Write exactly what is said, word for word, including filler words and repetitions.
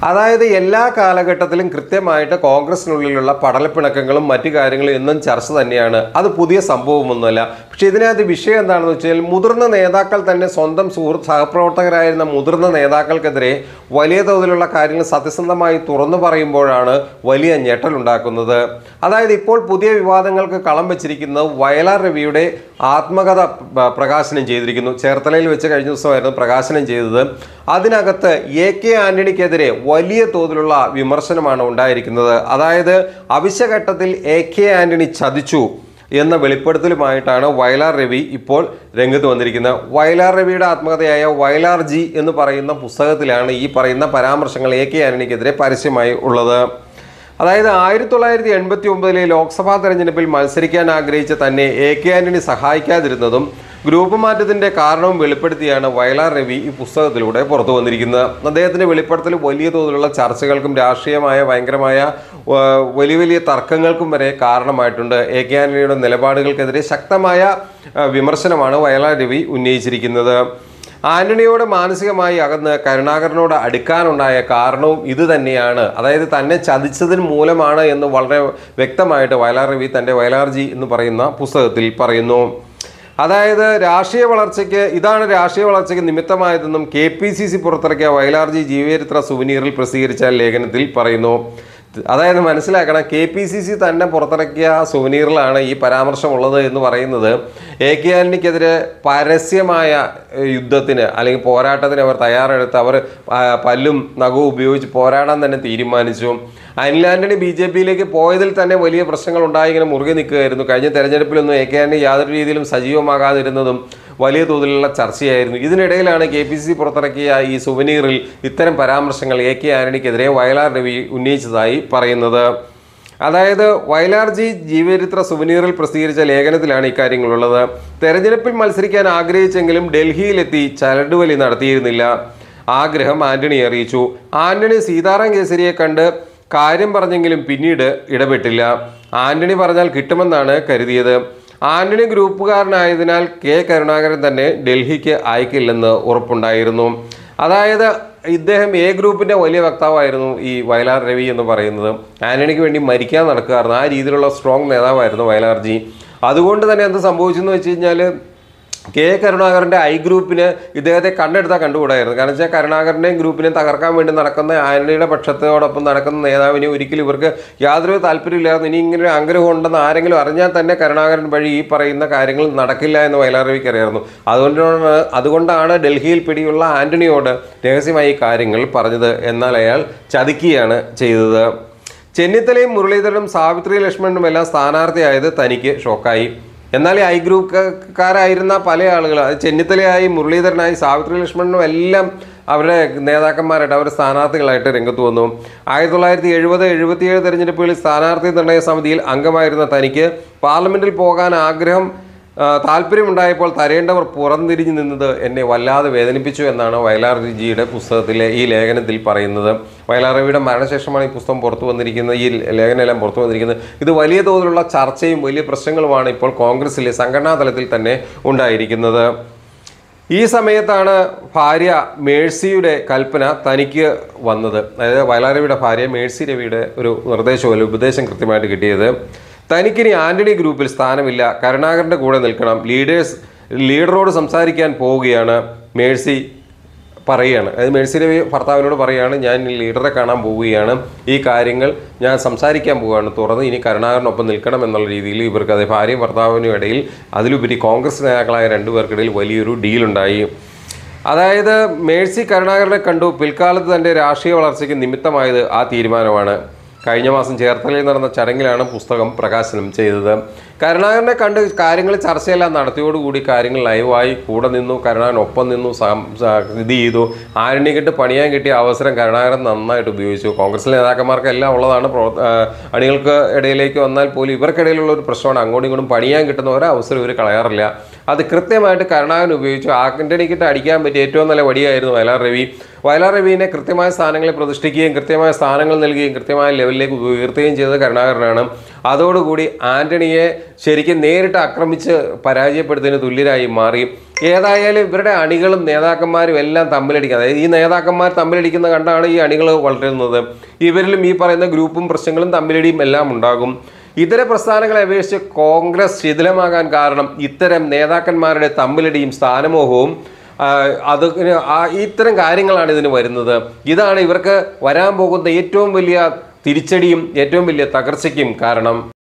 അതായത് എല്ലാ കാലഘട്ടത്തിലും കൃത്യമായിട്ട് കോൺഗ്രസിനുള്ളിലുള്ള പടലപ്പിണക്കങ്ങളും മറ്റു കാര്യങ്ങളും എന്നും ചർച്ച തന്നെയാണ്. അത് പുതിയ സംഭവമൊന്നുമല്ല. പക്ഷേ ഇതിനകത്ത് വിഷയം എന്താണെന്ന് വെച്ചാൽ മുതിർന്ന നേതാക്കൾ തന്നെ സ്വന്തം സുഹൃത്ത് സഹപ്രവർത്തകരായിരുന്ന മുതിർന്ന നേതാക്കൾക്കെതിരെ വലിയ തോതിലുള്ള കാര്യങ്ങൾ സത്യസന്ധമായി തുറന്നു പറയുമ്പോഴാണ് വലിയ ഞെട്ടലുണ്ടാക്കുന്നത്. അതായത് ഇപ്പോൾ പുതിയ വിവാദങ്ങൾക്ക് കളം വെച്ചിരിക്കുന്നത് വയലാർ രവിയുടെ ആത്മകഥ പ്രകാശനം ചെയ്തിരിക്കുന്നു. ചേർത്തലയിൽ വെച്ച് കഴിഞ്ഞ ദിവസമായിരുന്നു പ്രകാശനം ചെയ്തത്. അതിനകത്ത് എ കെ ആന്റണിക്കെതിരെ വലിയ തോതിലുള്ള വിമർശനമാണ് ഉണ്ടായിരിക്കുന്നത്. അതായത് അവശ്യഘട്ടത്തിൽ എ കെ ആന്റണി ചതിച്ചു എന്ന വെളിപ്പെടുത്തലുമായിട്ടാണ് വയലാർ രവി ഇപ്പോൾ രംഗത്ത് വന്നിരിക്കുന്നത്. വയലാർ രവിയുടെ ആത്മകഥയായ വയലാർ ജി എന്ന് പറയുന്ന പുസ്തകത്തിലാണ് ഈ പറയുന്ന പരാമർശങ്ങൾ എ കെ ആന്റണിക്കെതിരെ പരസ്യമായി ഉള്ളത്. അതായത് ആയിരത്തി തൊള്ളായിരത്തി എൺപത്തി ഒമ്പതിലെ ലോക്സഭാ തെരഞ്ഞെടുപ്പിൽ മത്സരിക്കാൻ ആഗ്രഹിച്ച തന്നെ എ കെ ആന്റണി സഹായിക്കാതിരുന്നതും ഗ്രൂപ്പ് മാറ്റത്തിൻ്റെ കാരണവും വെളിപ്പെടുത്തിയാണ് വയലാർ രവി ഈ പുസ്തകത്തിലൂടെ പുറത്തു വന്നിരിക്കുന്നത്. അദ്ദേഹത്തിൻ്റെ വെളിപ്പെടുത്തൽ വലിയ തോതിലുള്ള ചർച്ചകൾക്കും രാഷ്ട്രീയമായ ഭയങ്കരമായ വലിയ വലിയ തർക്കങ്ങൾക്കും വരെ കാരണമായിട്ടുണ്ട്. എ കെ ആന്റണിയുടെ നിലപാടുകൾക്കെതിരെ ശക്തമായ വിമർശനമാണ് വയലാർ രവി ഉന്നയിച്ചിരിക്കുന്നത്. ആന്റണിയോട് മാനസികമായി അകന്ന് കരുണാകരനോട് അടുക്കാനുണ്ടായ കാരണവും ഇത് തന്നെയാണ്. അതായത് തന്നെ ചതിച്ചതിന് മൂലമാണ് എന്ന് വളരെ വ്യക്തമായിട്ട് വയലാർ രവി തൻ്റെ വയലാർ ജി എന്ന് പറയുന്ന പുസ്തകത്തിൽ പറയുന്നു. അതായത് രാഷ്ട്രീയ വളർച്ചയ്ക്ക് ഇതാണ് രാഷ്ട്രീയ വളർച്ചയ്ക്ക് നിമിത്തമായതെന്നും കെ പി സി സി പുറത്തിറക്കിയ വയലാർ ജി ജീവചരിത്ര സുവനീറിൽ പ്രസിദ്ധീകരിച്ച ലേഖനത്തിൽ പറയുന്നു. അതായത് മനസ്സിലാക്കണം, കെ പി സി സി തന്നെ പുറത്തിറക്കിയ സുവനീറിലാണ് ഈ പരാമർശമുള്ളത് എന്ന് പറയുന്നത്. എ കെ ആന്റണിക്കെതിരെ പരസ്യമായ യുദ്ധത്തിന് അല്ലെങ്കിൽ പോരാട്ടത്തിന് അവർ തയ്യാറെടുത്ത് അവർ പല്ലും നഖവും ഉപയോഗിച്ച് പോരാടാൻ തന്നെ തീരുമാനിച്ചു. അനിൽ ആന്റണി ബി ജെ പിയിലേക്ക് പോയതിൽ തന്നെ വലിയ പ്രശ്നങ്ങൾ ഉണ്ടായി ഇങ്ങനെ മുറുകെ നിൽക്കുകയായിരുന്നു. കഴിഞ്ഞ തെരഞ്ഞെടുപ്പിലൊന്നും എ കെ ആന്റണി യാതൊരു രീതിയിലും സജീവമാകാതിരുന്നതും വലിയ തോതിലുള്ള ചർച്ചയായിരുന്നു. ഇതിനിടയിലാണ് കെ പി സി സി പുറത്തിറക്കിയ ഈ സുവനീറിൽ ഇത്തരം പരാമർശങ്ങൾ എ കെ ആന്റണിക്കെതിരെ വയലാർ രവി ഉന്നയിച്ചതായി പറയുന്നത്. അതായത് വയലാർ ജി ജീവചരിത്ര സുവനീറിൽ പ്രസിദ്ധീകരിച്ച ലേഖനത്തിലാണ് ഇക്കാര്യങ്ങളുള്ളത്. തെരഞ്ഞെടുപ്പിൽ മത്സരിക്കാൻ ആഗ്രഹിച്ചെങ്കിലും ഡൽഹിയിലെത്തി ചരടുവലി നടത്തിയിരുന്നില്ല. ആഗ്രഹം ആന്റണി അറിയിച്ചു. ആന്റണി സീതാറാം കേസരിയെ കണ്ട് കാര്യം പറഞ്ഞെങ്കിലും പിന്നീട് ഇടപെട്ടില്ല. ആന്റണി പറഞ്ഞാൽ കിട്ടുമെന്നാണ് കരുതിയത്. ആന്റണി ഗ്രൂപ്പുകാരനായതിനാൽ കെ കരുണാകരൻ തന്നെ ഡൽഹിക്ക് അയക്കില്ലെന്ന് ഉറപ്പുണ്ടായിരുന്നു. അതായത് ഇദ്ദേഹം എ ഗ്രൂപ്പിൻ്റെ വലിയ വക്താവായിരുന്നു ഈ വയലാർ രവി എന്ന് പറയുന്നത്. ആന്റണിക്ക് വേണ്ടി മരിക്കാൻ നടക്കുകയായിരുന്നു. ആ രീതിയിലുള്ള സ്ട്രോങ് നേതാവായിരുന്നു വയലാർ ജി. അതുകൊണ്ട് തന്നെ എന്ത് സംഭവിച്ചെന്ന് വെച്ച് കഴിഞ്ഞാൽ കെ കരുണാകരൻ്റെ ഐ ഗ്രൂപ്പിന് ഇദ്ദേഹത്തെ കണ്ടെടുത്താൽ കണ്ടുകൂടായിരുന്നു. കാരണം വെച്ചാൽ കരുണാകരൻ്റെയും ഗ്രൂപ്പിനെ തകർക്കാൻ വേണ്ടി നടക്കുന്ന ആന്റണിയുടെ പക്ഷത്തോടൊപ്പം നടക്കുന്ന നേതാവിനെ ഒരിക്കലും ഇവർക്ക് യാതൊരു താല്പര്യമില്ലായിരുന്നു. ഇനി ഇങ്ങനെ ആഗ്രഹം ഉണ്ടെന്ന് ആരെങ്കിലും അറിഞ്ഞാൽ തന്നെ കരുണാകരൻ വഴി ഈ പറയുന്ന കാര്യങ്ങൾ നടക്കില്ല എന്ന് വയലാർ രവിക്ക് അറിയായിരുന്നു. അതുകൊണ്ടാണ് അതുകൊണ്ടാണ് ഡൽഹിയിൽ പിടിയുള്ള ആന്റണിയോട് രഹസ്യമായി കാര്യങ്ങൾ പറഞ്ഞത്. എന്നാൽ അയാൾ ചതിക്കുകയാണ് ചെയ്തത്. ചെന്നിത്തലയും മുരളീധരനും സാവിത്രി ലക്ഷ്മണനും എല്ലാം സ്ഥാനാർത്ഥിയായത് തനിക്ക് ഷോക്കായി. എന്നാൽ ഈ ഐ ഗ്രൂപ്പുകാരായിരുന്ന പല ആളുകൾ, അത് ചെന്നിത്തലയായി മുരളീധരനായി സാവിത്രി ലക്ഷ്മണനും എല്ലാം അവരുടെ നേതാക്കന്മാരായിട്ട് അവർ സ്ഥാനാർത്ഥികളായിട്ട് രംഗത്ത് വന്നു. ആയിരത്തി തൊള്ളായിരത്തി എഴുപത് എഴുപത്തിയേഴ് തെരഞ്ഞെടുപ്പുകളിൽ സ്ഥാനാർത്ഥി നിർണയ സമിതിയിൽ അംഗമായിരുന്ന തനിക്ക് പാർലമെൻറ്റിൽ പോകാൻ ആഗ്രഹം താല്പര്യമുണ്ടായപ്പോൾ തരേണ്ടവർ പുറംതിരിഞ്ഞു നിന്നത് എന്നെ വല്ലാതെ വേദനിപ്പിച്ചു എന്നാണ് വയലാർ ജിയുടെ പുസ്തകത്തിലെ ഈ ലേഖനത്തിൽ പറയുന്നത്. വയലാർ രവിയുടെ മരണശേഷമാണ് ഈ പുസ്തകം പുറത്തു വന്നിരിക്കുന്നത്, ഈ ലേഖനമെല്ലാം പുറത്തു വന്നിരിക്കുന്നത്. ഇത് വലിയ തോതിലുള്ള ചർച്ചയും വലിയ പ്രശ്നങ്ങളുമാണ് ഇപ്പോൾ കോൺഗ്രസിലെ സംഘടനാ തലത്തിൽ തന്നെ ഉണ്ടായിരിക്കുന്നത്. ഈ സമയത്താണ് ഭാര്യ മേഴ്സിയുടെ കൽപ്പന തനിക്ക് വന്നത്. അതായത് വയലാർ രവിയുടെ ഭാര്യ മേഴ്സി രവിയുടെ ഒരു നിർദ്ദേശവും അല്ല ഉപദേശം കൃത്യമായിട്ട് കിട്ടിയത്. തനിക്കിനി ആന്റണി ഗ്രൂപ്പിൽ സ്ഥാനമില്ല, കരുണാകരൻ്റെ കൂടെ നിൽക്കണം, ലീഡേഴ്സ് ലീഡറോട് സംസാരിക്കാൻ പോവുകയാണ് മേഴ്സി പറയുകയാണ്. അതായത് മേഴ്സി രവി ഭർത്താവിനോട് പറയുകയാണ്, ഞാൻ ലീഡറെ കാണാൻ പോവുകയാണ്, ഈ കാര്യങ്ങൾ ഞാൻ സംസാരിക്കാൻ പോവുകയാണ് തുറന്ന്, ഇനി കരുണാകരനൊപ്പം നിൽക്കണം എന്നുള്ള രീതിയിൽ ഇവർക്ക് അത് ഭാര്യയും ഭർത്താവിനും ഇടയിൽ അതിലുപരി കോൺഗ്രസ് നേതാക്കളായ രണ്ടുപേർക്കിടയിൽ വലിയൊരു ഡീലുണ്ടായി. അതായത് മേഴ്സി കരുണാകരനെ കണ്ടു. പിൽക്കാലത്ത് തൻ്റെ രാഷ്ട്രീയ വളർച്ചയ്ക്ക് നിമിത്തമായത് ആ തീരുമാനമാണ്. കഴിഞ്ഞ മാസം ചേർത്തലയിൽ നടന്ന ചടങ്ങിലാണ് പുസ്തകം പ്രകാശനം ചെയ്തത്. കരുണാകരനെ കണ്ട് കാര്യങ്ങൾ ചർച്ചയെല്ലാം നടത്തിയോടുകൂടി കാര്യങ്ങൾ ലൈവായി കൂടെ നിന്നു. കരുണാകരൻ ഒപ്പം നിന്നു, ഇത് ചെയ്തു. ആന്റണിക്കിട്ട് പണിയാൻ കിട്ടിയ അവസരം കരുണാകരൻ നന്നായിട്ട് ഉപയോഗിച്ചു. കോൺഗ്രസിലെ നേതാക്കന്മാർക്ക് എല്ലാം ഉള്ളതാണ്. അണികൾക്ക് ഇടയിലേക്ക് വന്നാൽ പോലും ഇവർക്കിടയിലുള്ള ഒരു പ്രശ്നമാണ്. അങ്ങോട്ടും ഇങ്ങോട്ടും പണിയാൻ കിട്ടുന്ന ഒരവസരം ഇവർ കളയാറില്ല. അത് കൃത്യമായിട്ട് കരുണാകരൻ ഉപയോഗിച്ചു. ആന്റണിക്കിട്ട് അടിക്കാൻ പറ്റിയ ഏറ്റവും നല്ല വടിയായിരുന്നു വയലാർ രവി. വയലാർ രവിനെ കൃത്യമായ സ്ഥാനങ്ങളിൽ പ്രതിഷ്ഠിക്കുകയും കൃത്യമായ സ്ഥാനങ്ങൾ നൽകുകയും കൃത്യമായ ലെവലിലേക്ക് ഉയർത്തുകയും ചെയ്തത് കരുണാകരനാണ്. അതോടുകൂടി ആന്റണിയെ ശരിക്കും നേരിട്ട് ആക്രമിച്ച് പരാജയപ്പെടുത്തുന്നതിന് തുല്യരായി മാറി. ഏതായാലും ഇവരുടെ അണികളും നേതാക്കന്മാരും എല്ലാം തമ്മിലടിക്കുക, അതായത് ഈ നേതാക്കന്മാർ തമ്മിലടിക്കുന്ന കണ്ടാണ് ഈ അണികൾ വളരുന്നത്. ഇവരിലും ഈ പറയുന്ന ഗ്രൂപ്പും പ്രശ്നങ്ങളും തമ്മിലടിയും എല്ലാം ഉണ്ടാകും. ഇതര പ്രസ്ഥാനങ്ങളെ അപേക്ഷിച്ച് കോൺഗ്രസ് ശിഥിലമാകാൻ കാരണം ഇത്തരം നേതാക്കന്മാരുടെ തമ്മിലടിയും സ്ഥാനമോഹവും അത് ഇത്തരം കാര്യങ്ങളാണ് ഇതിന് വരുന്നത്. ഇതാണ് ഇവർക്ക് വരാൻ പോകുന്ന ഏറ്റവും വലിയ തിരിച്ചടിയും ഏറ്റവും വലിയ തകർച്ചയ്ക്കും കാരണം.